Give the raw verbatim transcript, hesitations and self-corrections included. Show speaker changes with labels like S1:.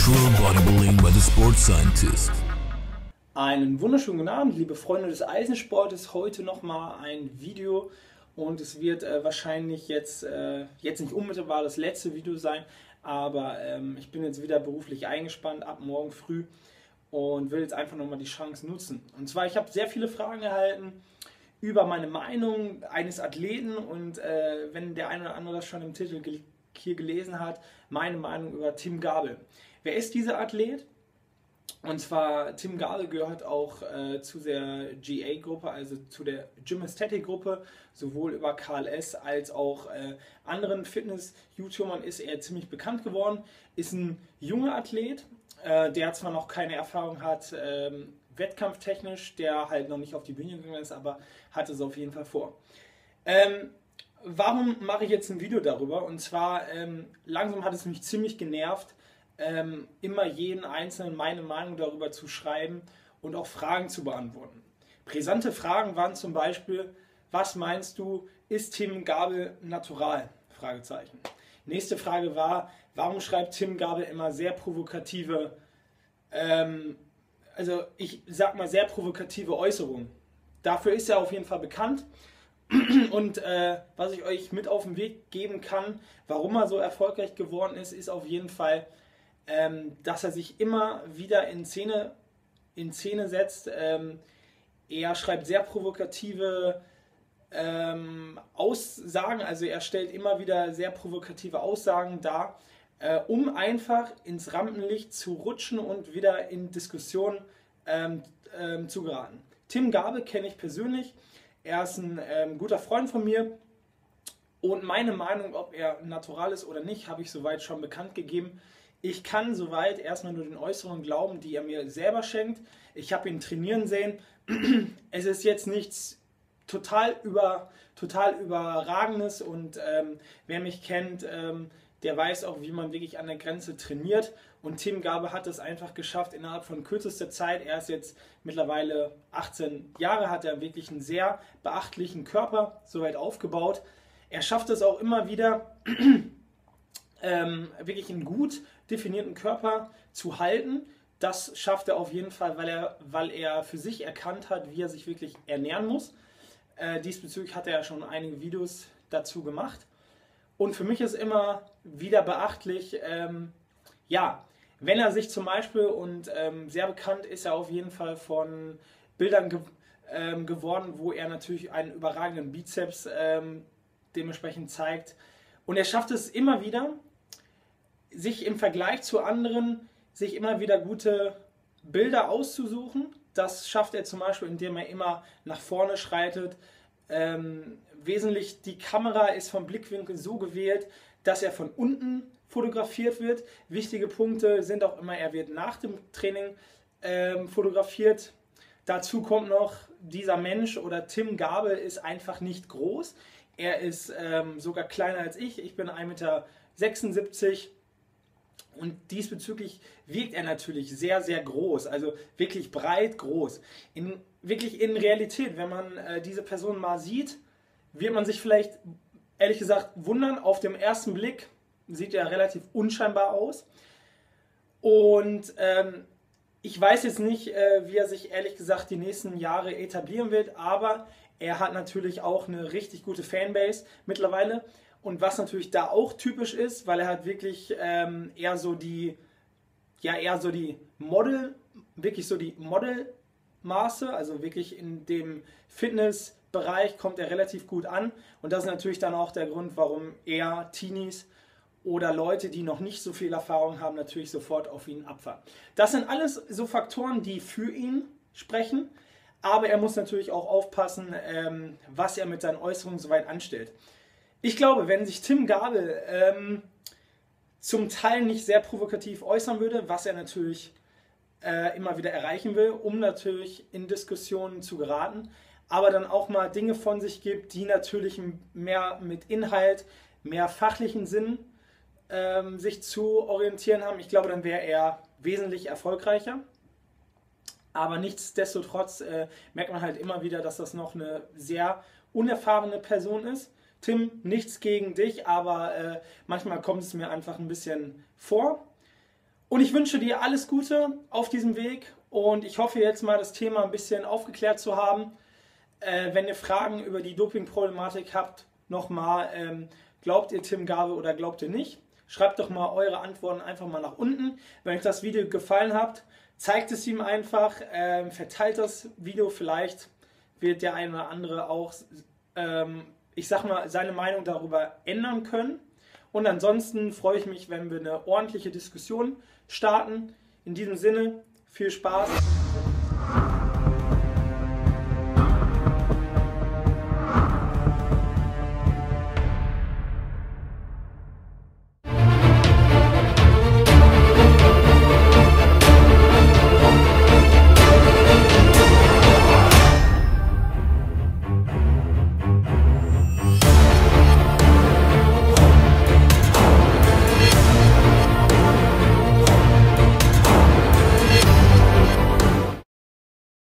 S1: Natural Bodybuilding by the Sports Scientist.
S2: Einen wunderschönen guten Abend, liebe Freunde des Eisensportes. Heute nochmal ein Video und es wird äh, wahrscheinlich jetzt, äh, jetzt nicht unmittelbar das letzte Video sein, aber ähm, ich bin jetzt wieder beruflich eingespannt ab morgen früh und will jetzt einfach nochmal die Chance nutzen. Und zwar, ich habe sehr viele Fragen erhalten über meine Meinung eines Athleten und äh, wenn der eine oder andere das schon im Titel gel hier gelesen hat, meine Meinung über Tim Gabel. Wer ist dieser Athlet? Und zwar, Tim Gabel gehört auch äh, zu der G A-Gruppe, also zu der Gym Aesthetic-Gruppe, sowohl über K L S als auch äh, anderen Fitness-YouTubern ist er ziemlich bekannt geworden. Ist ein junger Athlet, äh, der zwar noch keine Erfahrung hat, ähm, wettkampftechnisch, der halt noch nicht auf die Bühne gegangen ist, aber hat es auf jeden Fall vor. Ähm, warum mache ich jetzt ein Video darüber? Und zwar, ähm, langsam hat es mich ziemlich genervt, ähm, immer jeden Einzelnen meine Meinung darüber zu schreiben und auch Fragen zu beantworten. Brisante Fragen waren zum Beispiel, was meinst du, ist Tim Gabel natural? Fragezeichen. Nächste Frage war, warum schreibt Tim Gabel immer sehr provokative ähm, also ich sag mal sehr provokative Äußerungen. Dafür ist er auf jeden Fall bekannt und äh, was ich euch mit auf den Weg geben kann, warum er so erfolgreich geworden ist, ist auf jeden Fall, ähm, dass er sich immer wieder in Szene, in Szene setzt. Ähm, er schreibt sehr provokative ähm, Aussagen, also er stellt immer wieder sehr provokative Aussagen dar, Äh, um einfach ins Rampenlicht zu rutschen und wieder in Diskussionen ähm, ähm, zu geraten. Tim Gabel kenne ich persönlich, er ist ein ähm, guter Freund von mir und meine Meinung, ob er natural ist oder nicht, habe ich soweit schon bekannt gegeben. Ich kann soweit erstmal nur den Äußerungen glauben, die er mir selber schenkt. Ich habe ihn trainieren sehen. Es ist jetzt nichts total, über, total Überragendes und ähm, wer mich kennt, ähm, der weiß auch, wie man wirklich an der Grenze trainiert. Und Tim Gabel hat es einfach geschafft, innerhalb von kürzester Zeit, er ist jetzt mittlerweile achtzehn Jahre, hat er wirklich einen sehr beachtlichen Körper soweit aufgebaut. Er schafft es auch immer wieder, ähm, wirklich einen gut definierten Körper zu halten. Das schafft er auf jeden Fall, weil er, weil er für sich erkannt hat, wie er sich wirklich ernähren muss. Äh, diesbezüglich hat er ja schon einige Videos dazu gemacht. Und für mich ist immer wieder beachtlich, ähm, ja, wenn er sich zum Beispiel, und ähm, sehr bekannt ist er auf jeden Fall von Bildern ge ähm, geworden, wo er natürlich einen überragenden Bizeps ähm, dementsprechend zeigt. Und er schafft es immer wieder, sich im Vergleich zu anderen, sich immer wieder gute Bilder auszusuchen. Das schafft er zum Beispiel, indem er immer nach vorne schreitet. Ähm, wesentlich die Kamera ist vom Blickwinkel so gewählt, dass er von unten fotografiert wird. Wichtige Punkte sind auch immer, er wird nach dem Training ähm, fotografiert. Dazu kommt noch, dieser Mensch oder Tim Gabel ist einfach nicht groß. Er ist ähm, sogar kleiner als ich. Ich bin ein Meter sechsundsiebzig und diesbezüglich wirkt er natürlich sehr, sehr groß. Also wirklich breit groß. In, wirklich in Realität, wenn man äh, diese Person mal sieht, wird man sich vielleicht, ehrlich gesagt, wundern. Auf den ersten Blick sieht er relativ unscheinbar aus. Und ähm, ich weiß jetzt nicht, äh, wie er sich ehrlich gesagt die nächsten Jahre etablieren wird, aber er hat natürlich auch eine richtig gute Fanbase mittlerweile. Und was natürlich da auch typisch ist, weil er hat wirklich ähm, eher so die, ja eher so die Model, wirklich so die Modelmaße, also wirklich in dem Fitnessbereich kommt er relativ gut an. Und das ist natürlich dann auch der Grund, warum er Teenies oder Leute, die noch nicht so viel Erfahrung haben, natürlich sofort auf ihn abfahren. Das sind alles so Faktoren, die für ihn sprechen, aber er muss natürlich auch aufpassen, ähm, was er mit seinen Äußerungen soweit anstellt. Ich glaube, wenn sich Tim Gabel ähm, zum Teil nicht sehr provokativ äußern würde, was er natürlich äh, immer wieder erreichen will, um natürlich in Diskussionen zu geraten, aber dann auch mal Dinge von sich gibt, die natürlich mehr mit Inhalt, mehr fachlichen Sinn ähm, sich zu orientieren haben. Ich glaube, dann wäre er wesentlich erfolgreicher. Aber nichtsdestotrotz äh, merkt man halt immer wieder, dass das noch eine sehr unerfahrene Person ist. Tim, nichts gegen dich, aber äh, manchmal kommt es mir einfach ein bisschen vor. Und ich wünsche dir alles Gute auf diesem Weg und ich hoffe jetzt mal das Thema ein bisschen aufgeklärt zu haben. Äh, wenn ihr Fragen über die Doping-Problematik habt, nochmal, ähm, glaubt ihr Tim Garve oder glaubt ihr nicht? Schreibt doch mal eure Antworten einfach mal nach unten. Wenn euch das Video gefallen hat, zeigt es ihm einfach, ähm, verteilt das Video, vielleicht wird der eine oder andere auch, ähm, ich sag mal, seine Meinung darüber ändern können. Und ansonsten freue ich mich, wenn wir eine ordentliche Diskussion starten. In diesem Sinne, viel Spaß.